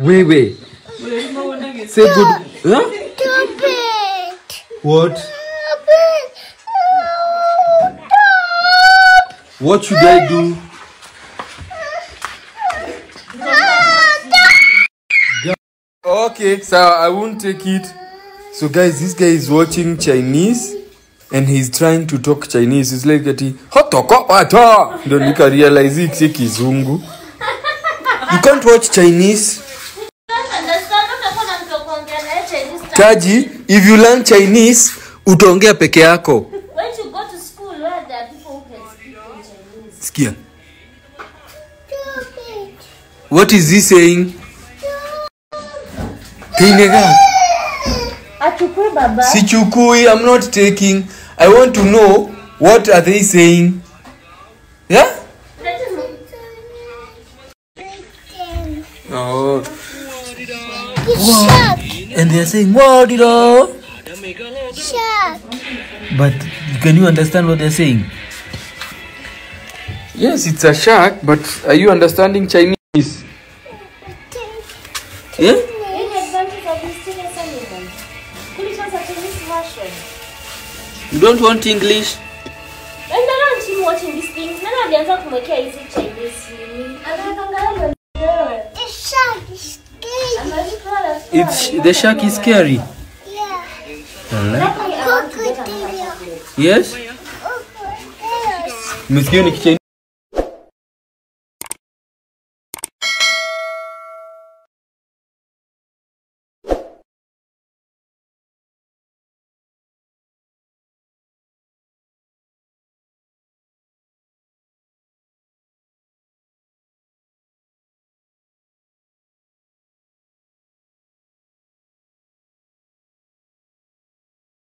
Wait. Say good. Huh? What? What should I do? Okay, so I won't take it. So guys, this guy is watching Chinese and he's trying to talk Chinese. He's like don't you can realize it's Kizungu. You can't watch Chinese. Taji, if you learn Chinese, utaongea peke yako. When you go to school, where there are people who can speak in Chinese. Skia. What is he saying? Sichukui, I'm not taking. I want to know what are they saying. Yeah? Oh. Wow. And they're saying, "Wow, Dido." Shark. But can you understand what they're saying? Yes, it's a shark, but are you understanding Chinese? Yeah? You don't want English? I don't see watching these things. None of them are going to Chinese. The shark is scary. The shark is scary. Yeah. Yes?